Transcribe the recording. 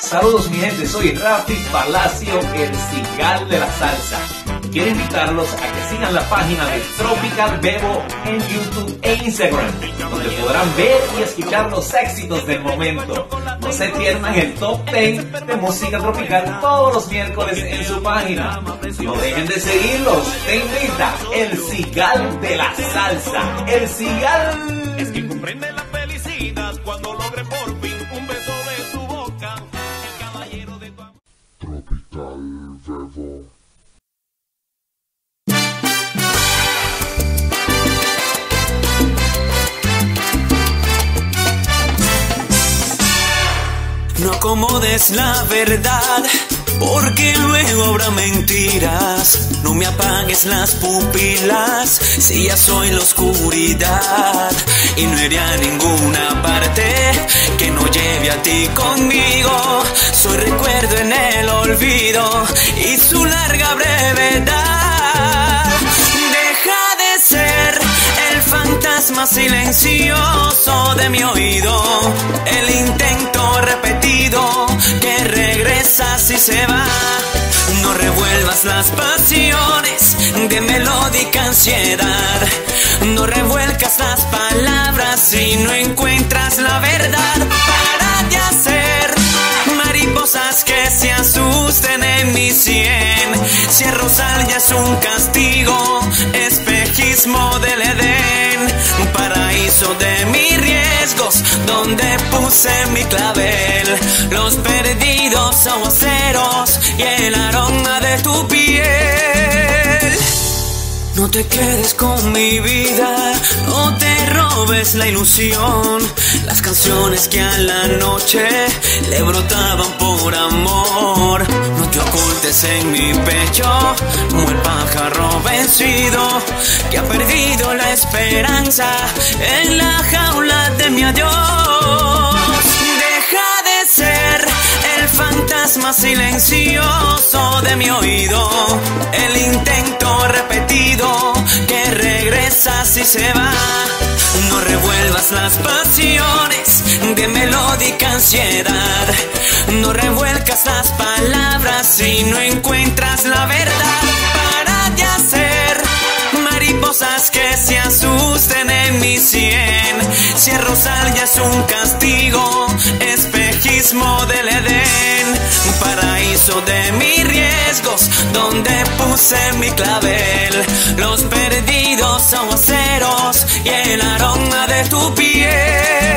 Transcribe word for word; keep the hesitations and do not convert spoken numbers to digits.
Saludos mi gente, soy Rafi Palacio, el Cigal de la Salsa. Quiero invitarlos a que sigan la página de Tropical Bebo en YouTube e Instagram, donde podrán ver y escuchar los éxitos del momento. No se pierdan el top diez de música tropical todos los miércoles en su página. No dejen de seguirlos, te invita el Cigal de la Salsa, el Cigal. Es que comprende la felicidad cuando logre por fin un beso de tu boca, el caballero de tu amor. Tropical Bebo. No acomodes la verdad, porque luego habrá mentiras. No me apagues las pupilas, si ya soy la oscuridad. Y no iré a ninguna parte que no lleve a ti conmigo. Soy recuerdo en el olvido y su larga brevedad. Deja de ser el fantasma silencioso de mi oído, el intento repetido que regresas y se va. No revuelvas las pasiones de melódica ansiedad. No revuelcas las palabras si no encuentras la verdad. Para de hacer mariposas que se asusten en mi sien. Si el rosal ya es un castigo, espejismo del Edén, paraíso de mis riesgos, donde puse mi clavel, los perdidos aguaceros y el aroma de tu piel. No te quedes con mi vida, no te robes la ilusión. Las canciones que a la noche le brotaban por amor. No te ocultes en mi pecho como el pájaro vencido que ha perdido la esperanza en la jaula de mi adiós. Deja de ser el fantasma silencioso de mi oído, el intento repetido que regresas y se va. No revuelvas las pasiones de melódica ansiedad. No revuelcas las palabras si no encuentras la verdad. Para de hacer mariposas que se asusten en mi sien. Si el rosal ya es un castigo, espejismo del Edén, paraíso de mis riesgos, donde puse mi clavel, los perdidos aguaceros y el aroma de tu piel.